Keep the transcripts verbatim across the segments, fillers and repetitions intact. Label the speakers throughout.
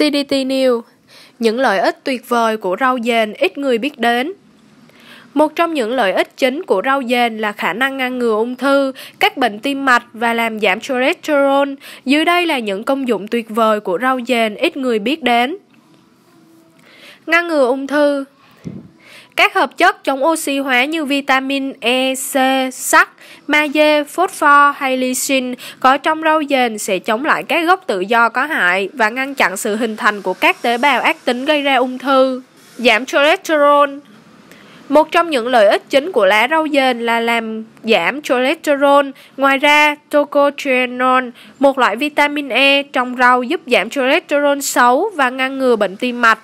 Speaker 1: xê đê tê News. Những lợi ích tuyệt vời của rau dền ít người biết đến. Một trong những lợi ích chính của rau dền là khả năng ngăn ngừa ung thư, các bệnh tim mạch và làm giảm cholesterol. Dưới đây là những công dụng tuyệt vời của rau dền ít người biết đến. Ngăn ngừa ung thư. Các hợp chất chống oxy hóa như vitamin E, C, sắt, magie, phosphor hay lysine có trong rau dền sẽ chống lại các gốc tự do có hại và ngăn chặn sự hình thành của các tế bào ác tính gây ra ung thư. Giảm cholesterol. Một trong những lợi ích chính của lá rau dền là làm giảm cholesterol. Ngoài ra, tocotrienol, một loại vitamin E trong rau giúp giảm cholesterol xấu và ngăn ngừa bệnh tim mạch.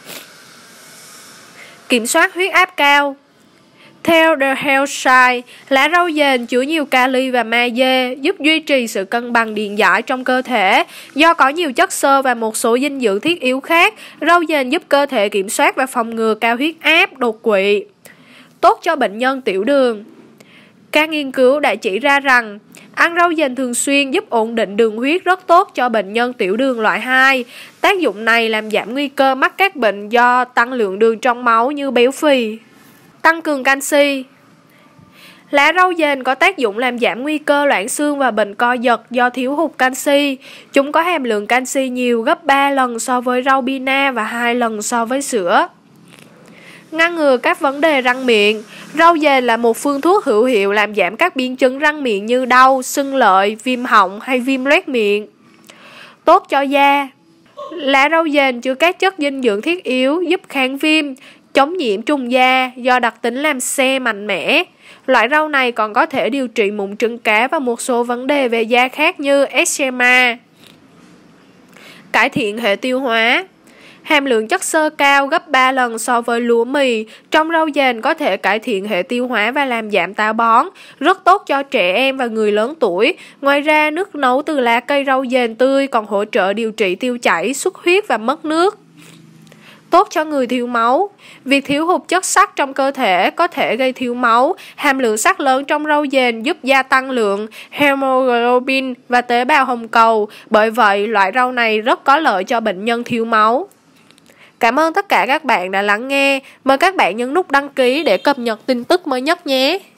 Speaker 1: Kiểm soát huyết áp cao. Theo The Health Site, lá rau dền chứa nhiều kali và magie, giúp duy trì sự cân bằng điện giải trong cơ thể. Do có nhiều chất xơ và một số dinh dưỡng thiết yếu khác, rau dền giúp cơ thể kiểm soát và phòng ngừa cao huyết áp, đột quỵ. Tốt cho bệnh nhân tiểu đường. Các nghiên cứu đã chỉ ra rằng ăn rau dền thường xuyên giúp ổn định đường huyết rất tốt cho bệnh nhân tiểu đường loại hai. Tác dụng này làm giảm nguy cơ mắc các bệnh do tăng lượng đường trong máu như béo phì. Tăng cường canxi. Lá rau dền có tác dụng làm giảm nguy cơ loãng xương và bệnh co giật do thiếu hụt canxi. Chúng có hàm lượng canxi nhiều gấp ba lần so với rau bina và hai lần so với sữa. Ngăn ngừa các vấn đề răng miệng. Rau dền là một phương thuốc hữu hiệu làm giảm các biến chứng răng miệng như đau, sưng lợi, viêm họng hay viêm loét miệng. Tốt cho da. Lá rau dền chứa các chất dinh dưỡng thiết yếu giúp kháng viêm, chống nhiễm trùng da do đặc tính làm xe mạnh mẽ. Loại rau này còn có thể điều trị mụn trứng cá và một số vấn đề về da khác như eczema. Cải thiện hệ tiêu hóa. Hàm lượng chất xơ cao gấp ba lần so với lúa mì, trong rau dền có thể cải thiện hệ tiêu hóa và làm giảm táo bón, rất tốt cho trẻ em và người lớn tuổi. Ngoài ra, nước nấu từ lá cây rau dền tươi còn hỗ trợ điều trị tiêu chảy, xuất huyết và mất nước. Tốt cho người thiếu máu. Việc thiếu hụt chất sắt trong cơ thể có thể gây thiếu máu. Hàm lượng sắt lớn trong rau dền giúp gia tăng lượng hemoglobin và tế bào hồng cầu. Bởi vậy, loại rau này rất có lợi cho bệnh nhân thiếu máu. Cảm ơn tất cả các bạn đã lắng nghe. Mời các bạn nhấn nút đăng ký để cập nhật tin tức mới nhất nhé.